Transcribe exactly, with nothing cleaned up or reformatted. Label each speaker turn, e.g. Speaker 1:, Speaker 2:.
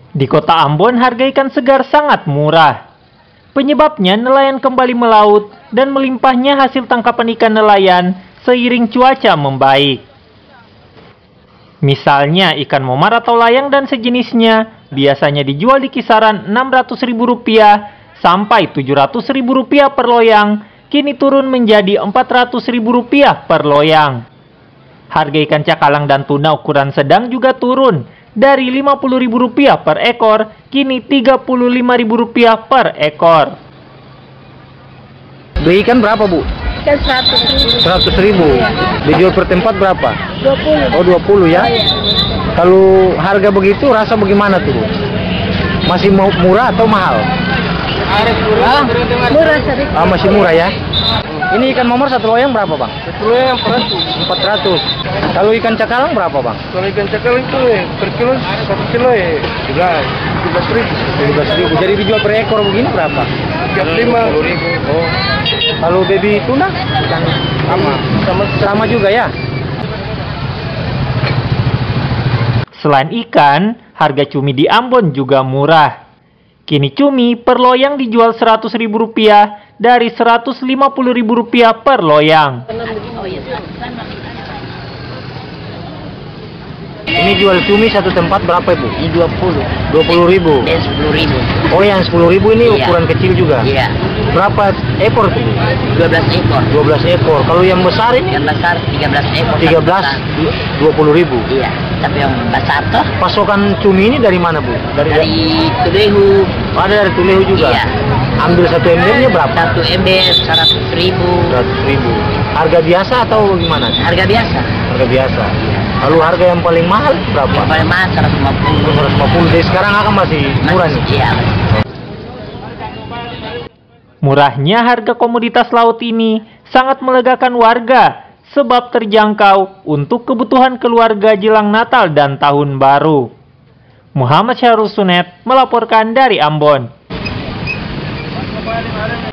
Speaker 1: Di kota Ambon, harga ikan segar sangat murah. Penyebabnya nelayan kembali melaut dan melimpahnya hasil tangkapan ikan nelayan seiring cuaca membaik. Misalnya ikan momar atau layang dan sejenisnya biasanya dijual di kisaran enam ratus ribu rupiah sampai tujuh ratus ribu rupiah per loyang, kini turun menjadi empat ratus ribu rupiah per loyang. Harga ikan cakalang dan tuna ukuran sedang juga turun dari lima puluh ribu rupiah per ekor, kini tiga puluh lima ribu rupiah per ekor.
Speaker 2: Beli ikan berapa, Bu?
Speaker 3: Ikan seratus ribu.
Speaker 2: seratus ribu.
Speaker 3: Iya.
Speaker 2: Dijual per tempat berapa?
Speaker 3: dua puluh.
Speaker 2: Oh, dua puluh ya?
Speaker 3: Iya.
Speaker 2: Kalau harga begitu, rasa bagaimana tuh, Bu? Masih mau murah atau mahal?
Speaker 3: Ah, murah sedikit.
Speaker 2: Ah, masih murah ya? Ini ikan momor satu loyang berapa, Bang?
Speaker 4: Satu loyang empat ratus.
Speaker 2: empat ratus. Kalau ikan cakalang berapa, Bang?
Speaker 4: Kalau ikan cakalang itu eh, per kilo satu kilo ya tiga belas ribu.
Speaker 2: tujuh belas ribu. Jadi dijual per ekor begini berapa?
Speaker 4: Tiga puluh lima ribu.
Speaker 2: Oh. Kalau baby tuna? Ikan
Speaker 4: Sama sama
Speaker 2: sama juga ya?
Speaker 1: Selain ikan, harga cumi di Ambon juga murah. Kini cumi per loyang dijual seratus ribu rupiah dari seratus lima puluh ribu rupiah per loyang.
Speaker 2: Ini jual cumi satu tempat berapa, Bu?
Speaker 5: Ini dua puluh.
Speaker 2: dua puluh ribu.
Speaker 5: Dan sepuluh ribu.
Speaker 2: Oh, yang sepuluh ribu ini
Speaker 5: Iya.
Speaker 2: ukuran kecil juga?
Speaker 5: Iya.
Speaker 2: Berapa ekor tuh, Bu?
Speaker 5: dua belas ekor.
Speaker 2: dua belas ekor. Kalau yang besar ini?
Speaker 5: Yang besar tiga belas ekor.
Speaker 2: tiga belas, dua puluh ribu.
Speaker 5: Iya. Tapi yang besar toh
Speaker 2: Pasokan cumi ini dari mana, Bu? Dari,
Speaker 5: dari Tulehu.
Speaker 2: ada dari Tulehu juga?
Speaker 5: Iya.
Speaker 2: Ambil satu embernya berapa?
Speaker 5: Satu ember seratus ribu.
Speaker 2: seratus ribu. Harga biasa atau gimana?
Speaker 5: Harga biasa.
Speaker 2: Harga biasa. Lalu harga yang paling mahal berapa?
Speaker 5: Yang paling mahal seratus lima puluh.
Speaker 2: seratus lima puluh. Jadi sekarang akan masih murah nih?
Speaker 5: Iya.
Speaker 1: Murahnya harga komoditas laut ini sangat melegakan warga sebab terjangkau untuk kebutuhan keluarga jelang Natal dan Tahun Baru. Muhammad Syahrul Sunet melaporkan dari Ambon.